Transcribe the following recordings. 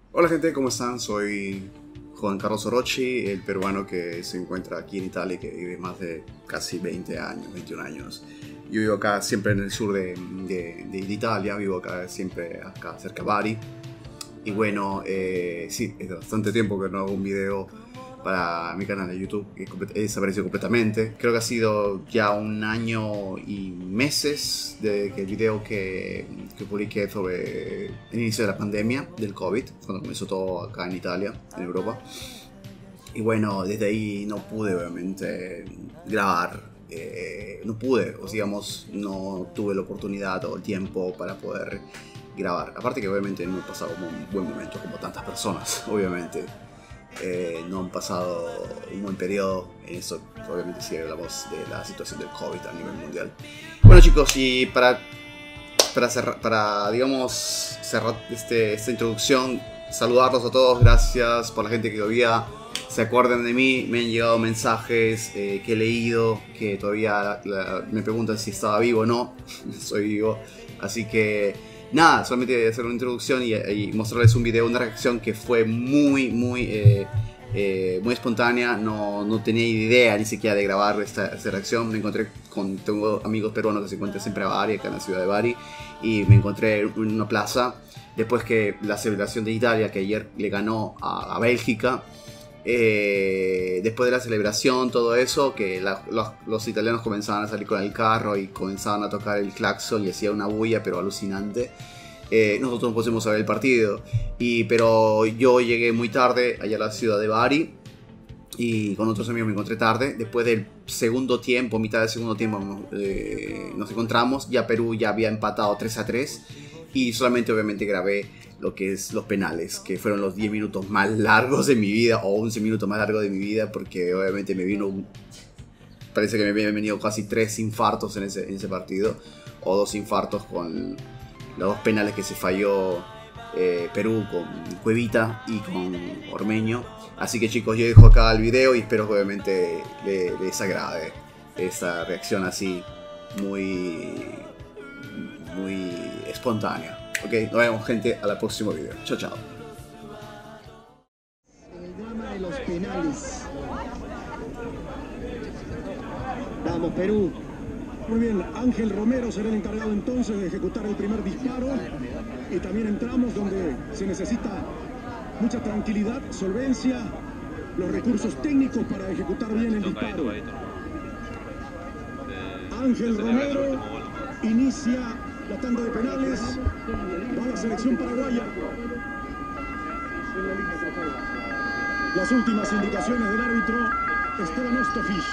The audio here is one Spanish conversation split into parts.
Hola gente, ¿cómo están? Soy Juan Carlos Orochi, el peruano que se encuentra aquí en Italia y que vive más de casi 20 años, 21 años. Yo vivo acá siempre en el sur de Italia, vivo acá siempre acá cerca de Bari. Y bueno, sí, es bastante tiempo que no hago un video para mi canal de YouTube, que he desaparecido completamente. Creo que ha sido ya un año y meses de que el video que publiqué sobre el inicio de la pandemia del COVID, cuando comenzó todo acá en Italia, en Europa. Y bueno, desde ahí no pude obviamente grabar, no pude, o digamos, no tuve la oportunidad o el tiempo para poder grabar. Aparte que obviamente no he pasado un buen momento como tantas personas, obviamente. No han pasado un buen periodo en eso, obviamente si hablamos de la situación del COVID a nivel mundial. Bueno chicos, y para digamos cerrar esta introducción, saludarlos a todos, gracias por la gente que todavía se acuerdan de mí. Me han llegado mensajes que he leído, que todavía me preguntan si estaba vivo o no. Soy vivo, así que nada, solamente hacer una introducción y mostrarles un video, una reacción que fue muy espontánea. No tenía idea ni siquiera de grabar esta reacción. Me encontré tengo amigos peruanos que se encuentran siempre a Bari, acá en la ciudad de Bari, y me encontré en una plaza después que la celebración de Italia, que ayer le ganó a Bélgica. Después de la celebración, todo eso, que los italianos comenzaban a salir con el carro y comenzaban a tocar el claxon y hacía una bulla pero alucinante. Nosotros no pusimos a ver el partido, pero yo llegué muy tarde allá a la ciudad de Bari y con otros amigos me encontré tarde. Después del segundo tiempo, mitad del segundo tiempo, nos encontramos. Ya Perú ya había empatado 3-3 y solamente obviamente grabé lo que es los penales, que fueron los 10 minutos más largos de mi vida, o 11 minutos más largos de mi vida, porque obviamente parece que me habían venido casi 3 infartos en ese partido, o 2 infartos con los 2 penales que se falló Perú con Cuevita y con Ormeño. Así que chicos, yo dejo acá el video y espero que obviamente les agrade esta reacción así muy espontánea. Ok, nos vemos gente a la próxima video. Chao, chao. El drama de los penales. Vamos, Perú. Muy bien, Ángel Romero será el encargado entonces de ejecutar el primer disparo. Y también entramos donde se necesita mucha tranquilidad, solvencia, los recursos técnicos para ejecutar bien el disparo. Ángel Romero inicia la tanda de penales. Va a la selección paraguaya. Las últimas indicaciones del árbitro Esteban Ostofich.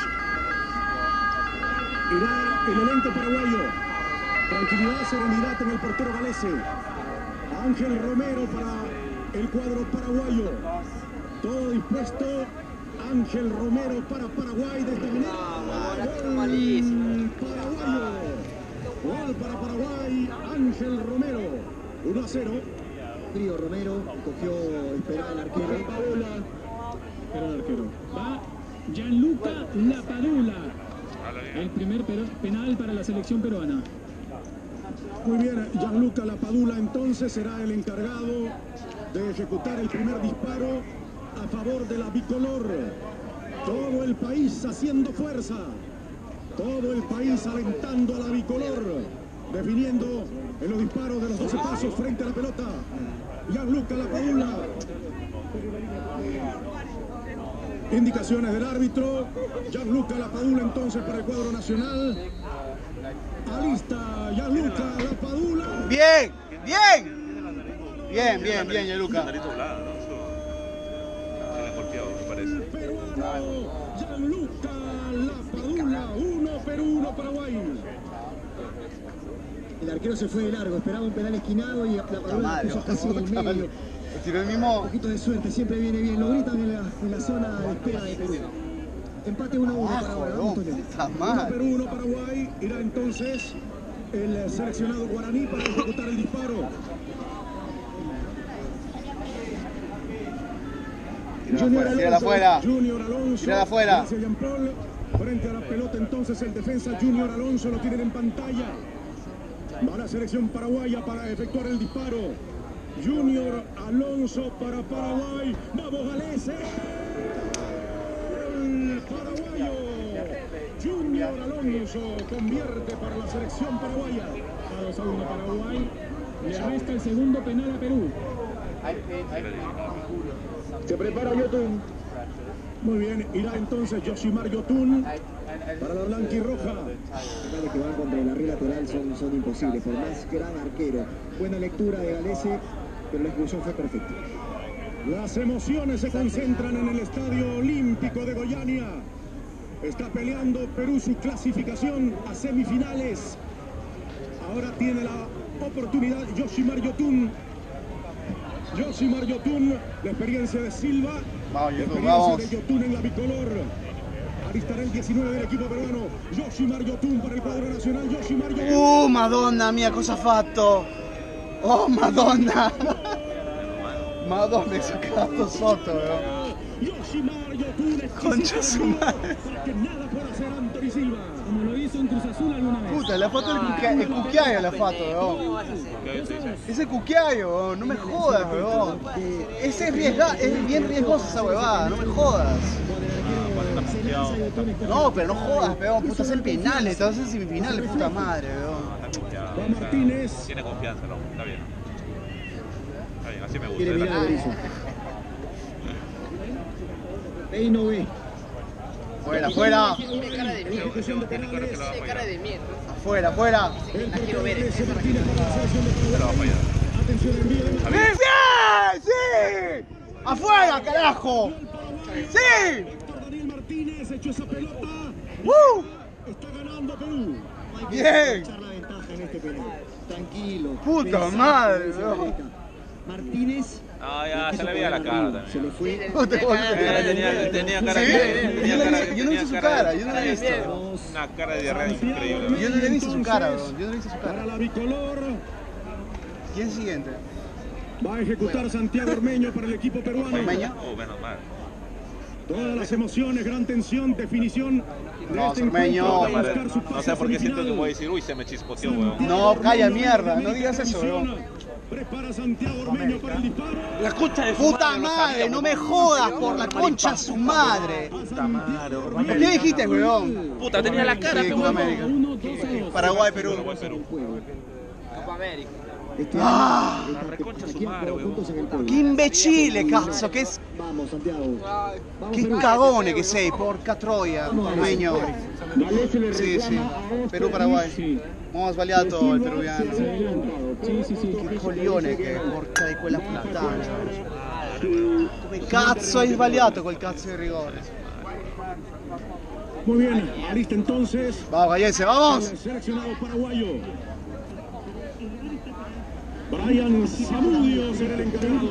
Irá el elenco paraguayo. Tranquilidad, serenidad en el portero galese. Ángel Romero para el cuadro paraguayo. Todo dispuesto. Ángel Romero para Paraguay de esta manera. Paraguayo. Gol para Paraguay, Ángel Romero, 1-0. Trío Romero, cogió, esperaba el arquero. Era el arquero. Va Gianluca Lapadula. El primer penal para la selección peruana. Muy bien, Gianluca Lapadula entonces será el encargado de ejecutar el primer disparo a favor de la bicolor. Todo el país haciendo fuerza. Todo el país alentando a la bicolor, definiendo en los disparos de los 12 pasos frente a la pelota. Gianluca Lapadula. Indicaciones del árbitro. Gianluca Lapadula entonces para el cuadro nacional. Alista Gianluca Lapadula. Bien, Gianluca. Peruano, Gianluca Lapadula, 1-1 Paraguay. El arquero se fue de largo, esperaba un penal esquinado y Lapadula puso casi en el medio. Tiró el mismo. Un poquito de suerte, siempre viene bien. Lo gritan en la zona de espera de Perú. Empate 1-1 Paraguay. Vamos, Toño. Está mal. Perú 1 Paraguay. Irá entonces el seleccionado guaraní para ejecutar el disparo. Tírala afuera. Junior Alonso. Tírala afuera. Hacia Jean-Paul. Frente a la pelota entonces el defensa Junior Alonso, lo tienen en pantalla. Va la selección paraguaya para efectuar el disparo. Junior Alonso para Paraguay. ¡Vamos, Galese! El paraguayo Junior Alonso convierte para la selección paraguaya. 2-1 Paraguay. Le resta el segundo penal a Perú. Se prepara Yotun. Muy bien, irá entonces Yoshimar Yotun para la blanquirroja. Los que van contra el arreglo lateral son imposibles, por más gran arquero. Buena lectura de Galese, pero la ejecución fue perfecta. Las emociones se concentran en el Estadio Olímpico de Goiânia. Está peleando Perú su clasificación a semifinales. Ahora tiene la oportunidad Yoshimar Yotun. Yoshimar Yotun, la experiencia de Silva. Vamos, La Yotun, experiencia vamos. de Yotun en la bicolor. Alistará el 19 del equipo peruano. Yoshimar Yotun para el cuadro nacional. Yoshimar Yotun. Madonna mia, cosa ha fatto? Oh, Madonna! Madonna, è saccato sotto, però. Yoshimar Yotun. Concha su madre. Para que nada pueda hacer Anthony Silva. Como lo hizo en Cruz Azul alguna vez. Puta, l'ha fatto il cucchiaio, l'ha fatto, però. Es el cucchiaio, no me jodas, weón. Es bien riesgosa esa huevada, no me jodas. No, pero no jodas, weón. Puta, hacen penales, te vas a hacer semifinales, puta madre, weón. Va Martínez. Tiene confianza, ¿no? Está bien. Está bien, así me gusta. Quiere mirar a Berizzo. Ahí no ve. Fuera, fuera. Tiene cara de miedo. Tiene cara de miedo. Afuera, afuera. La quiero ver. Se lo va a fallar. Atención, envío de ¡Bien, bien! ¡Sí! ¡Afuera, carajo! ¡Sí! Daniel Martínez, echó esa pelota. Está ganando Perú. Bien. Echar la ventaja en este penal. Tranquilo. Puta Pensá, madre, pensá, no. Gareca. Martínez. Ah, ya, se le veía la cara Se también. le fue. Puta, Tenía cara Sí, de... yo no he visto su cara, yo no la he visto. Una cara de diarrea increíble. Yo no le he visto su cara, weón. Yo no le he visto su Para cara. la bicolor. ¿Quién es siguiente? Va a ejecutar Santiago Ormeño para el equipo peruano. ¿Ormeño? Menos mal. Todas las emociones, gran tensión, definición. De No, este Ormeño. encuentro para buscar su No pase sé por qué siento que semifinal. voy a decir, uy, se me chispoteó, weón. No, calla mierda, no digas eso, weón. Prepara Santiago Ormeño para el disparo. La concha de Puta madre, no me jodas por la concha de su madre. Puta madre, ¿Por qué dijiste, weón? Puta, tenía la cara, Sí, pe, Copa huevón. América. 1-2-2. Paraguay, Perú. Copa América. Este Ah, año está reconcha su aquí a madre, puntos en el podio. Che imbecille, cazzo, che, Vamos, Santiago. Vamos, che Perú. cagone che sei, porca troia, Ormeño. Galese le Sì, sì, reclama a Oscar Perù-Paraguay. Sì, Hemos sbagliato il peruviano. Se ha adelantado. sì. Che coglione che è, porca di quella puttana. Come cazzo hai sbagliato quel cazzo di rigore? Muy bien, alista entonces. Vamos, Gallese, vamos. El seleccionado paraguayo. Brian Zamudio será el encargado.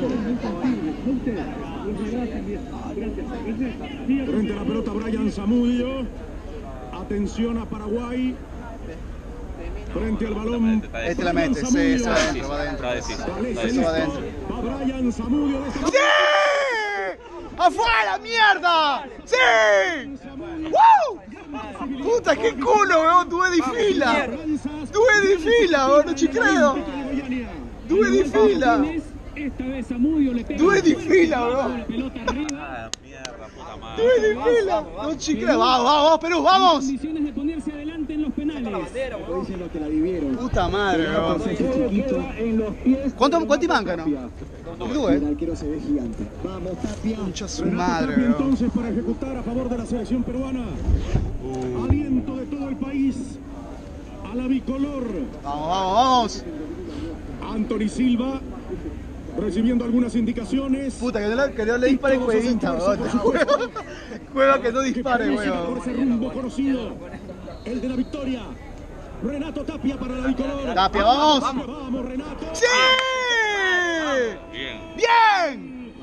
Frente a la pelota Brian Zamudio. Atención a Paraguay. Frente al balón. Este la mete, sí, se va adentro, va adentro. Eso va adentro. Va Brian Zamudio de esta ¡Sí! ¡Afuera, mierda! ¡Sí! ¡Woo! Puta, che culo, weón, 2 di fila! 2 di fila, weón, non ci credo! 2 di fila! Esta vez Zamudio le pega. 2 di fila, La weón! pelota arriba. Ah, mierda, puta madre. 2 di fila! Non ci credo! Vamos, vamos, Perú, vamos! Condiciones de ponerse adelante en los penales. Lo dicen los que la vivieron. Puta madre, weón! Chiquito en los pies. Quanti mancano? El 2? arquero se ve gigante. Vamos, Tapia. Concha su Renato madre, Tapia, weón. entonces para ejecutar a favor de la selección peruana. Aliento de todo el país a la bicolor. Vamos, vamos, vamos! Anthony Silva recibiendo algunas indicaciones. Puta, que no le dispare jueguita, weón. Juega que no dispare, Que transita por weón. ese rumbo conocido, el de la victoria. Renato Tapia para la bicolor. Tapia, vamos. Vamos, Renato. ¡Sí! Bien. ¡Bien!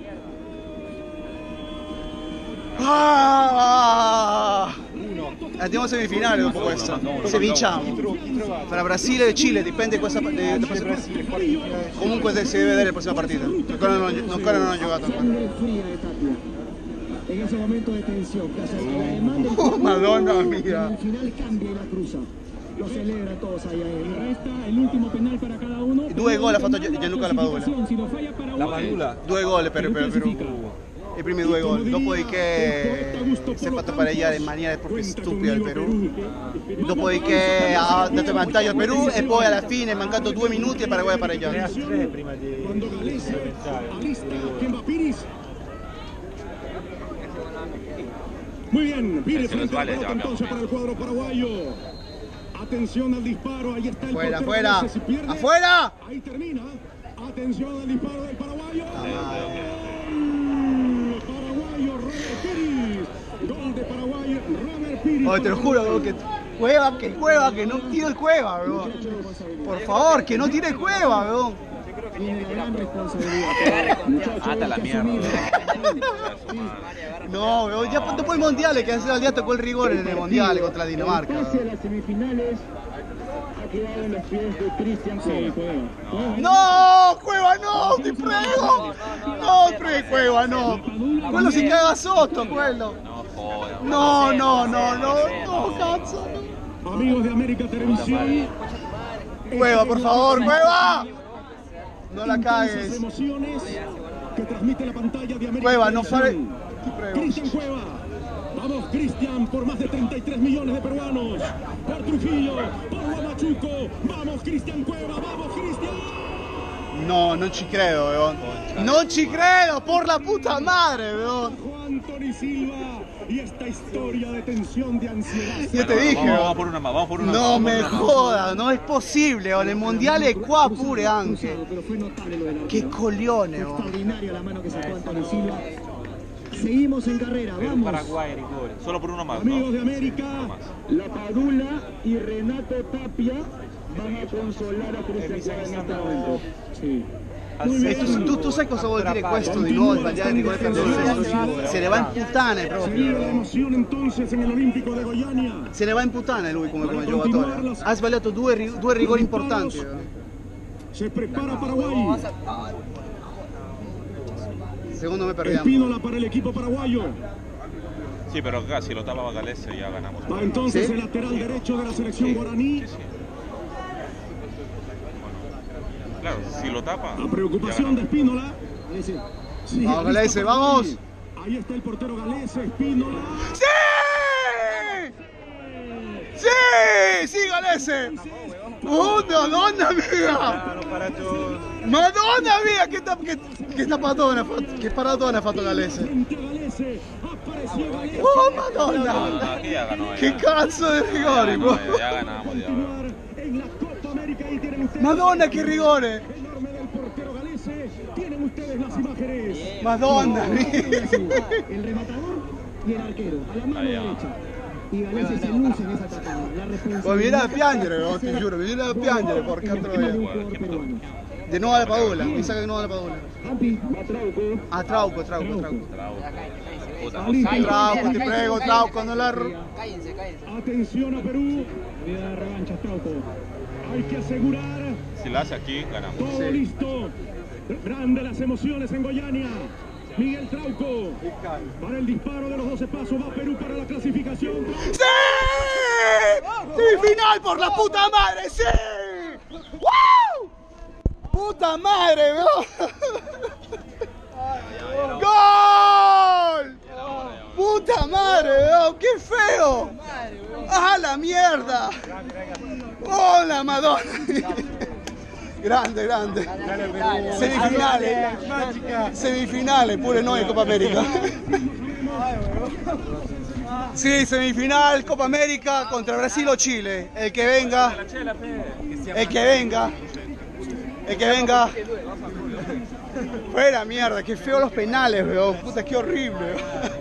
¡Ah! Andiamo a semifinale dopo questo. Se vinciamo. Fra Brasile e Cile, dipende questa da prossima. Comunque si deve vedere la prossima partita. Ancora non hanno giocato ancora. Sangre fría de Tapia. En ese momento de tensión, casi la demanda del Oh, Madonna en mía. el final cambia y la cruza. Lo celebran todos allá. Resta el último penal para cada uno. 2 gol ha fatto Gianluca Lapadula. Si lo falla Paraguay, La Padula. 2 gol per Perù. I primi 2 gol. Dopodiché si è fatto pareggiare in maniera proprio stupida il Perù. Dopodiché ha dato vantaggio al Perù e poi alla fine, mancando 2 minuti, il Paraguay ha pareggiato. 3-3 prima di Cuando Galese alista Kemba Piris. Muy bien, Piris Se nos frente a la vale, pelota ya, entonces para el cuadro paraguayo. Atención al disparo, ahí está el Fuera, portero fuera. Galese, si pierde, ¡Afuera! ahí termina. Atención al disparo del paraguayo. Paraguayo, Romer Piris. Gol de Paraguay, Romer Piris. Oye, te lo juro, bro, que Cueva, que no tire el Cueva, bro. Por favor, que no tire el Cueva, bro. Tiene la gran responsabilidad. Hasta la mierda. No, bro, ya después del Mondiale, que el día tocó el rigor en el Mondiale contra la Dinamarca. Pase a las semifinales ha quedado en los pies de Cristian Cueva. No, Cueva, no, ti prego. No, prego, Cueva, no. Quello si caga sotto, quello. No, cazzo. Amigos de América Televisión. Cueva, por favor, Cueva. No la Intensas cagues. emociones que transmite la pantalla de América Cueva, no Televisión. fare... Ti prego. Cristian Cueva. Vamos, Cristian, por más de 33 millones de peruanos. Por Trujillo, por Huamachuco. Vamos, Cristian Cueva, vamos, Cristian. No, non ci credo, weón. Non ci credo, por la puta madre, weón. Juan Toni Silva y esta historia de tensión, de ansiedad. Yo te dije, Vamos por una más, vamos por una más. no me jodas, no es possibile, weón. Il mondiale è qua pure anche. Pero fue notable lo de la Che coglione, weón. extraordinaria la mano que sacó Antonio Silva. Seguimos en carrera, Perú, vamos. Paraguay, rigore. Solo por uno más, Amigos ¿no? de América, La Padula y Renato Tapia van a consolar a Cristian Cueva en este momento. sí. Tu sai cosa vuol dire questo di nuovo sbagliare il rigore per lui? Se ne va in puttane Se vive la proprio. emoción entonces en el Olímpico de Goiânia. Se ne va in puttane lui come giocatore. Ha sbagliato due rigori importanti. Se prepara Paraguay. Secondo me perdiamo. Espínola para el equipo paraguayo. Sí, pero acá si lo tapaba Galese ya ganamos. Va entonces ¿Sí? el lateral derecho de la selección guaraní. Sí, sí. Claro, si lo tapa. La preocupación de Espínola. Sí, Vamos, Galese, vamos. Ahí está el portero Galese, Espínola. ¡Sí! ¡Sí! ¡Sí, Galese! ¡Oh, Madonna mia! Madonna mia! Che paratone ha fatto Galese! Frente a Galese. Apareció Galese. ¡Oh, Madonna! Aquí ya ganó. ¡Che cazzo di rigori, bro! Ya ganamos, ya. Continuar en la Copa América y tienen ustedes. Madonna, che rigore! Enorme del portero Galese. Tienen ustedes las imágenes. Madonna mia! El rematador y el arquero, a la mano derecha. Y Galese se luce en esa tapada. La responsabilidad. Mi viene da piangere, no, ti giuro, mi viene da piangere, porca troia. Di nuovo alla Padula, mi sa che di nuovo alla Padula. Ampi, va Trauco. Ah, Trauco. Alista. Trauco, ti prego, Trauco, non la... Cállense. Atención a Perú. Vida de revancha, Trauco. Hay que asegurar. Si la hace aquí, ganamos. Todo listo. Grande las emociones en Goiânia. Miguel Trauco. Para el disparo de los 12 pasos va Perú para la clasificación. ¡Sí! ¡Semifinal por la puta madre! ¡Sí! ¡Wow! ¡Puta madre, bro! ¡Gol! ¡Puta madre, bro! ¡Qué feo! ¡Ah, la mierda! ¡Oh, la Madonna! Grande. Semifinale pure noi in Coppa America. Sì, semifinal Coppa America contra Brasil o Chile. El que venga. Fuera mierda, qué feo los penales, weón. Puta, qué horrible.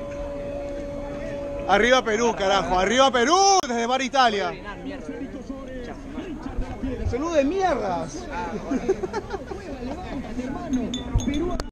Arriba Perú, carajo. Arriba Perú desde Bar Italia. Salud de mierdas.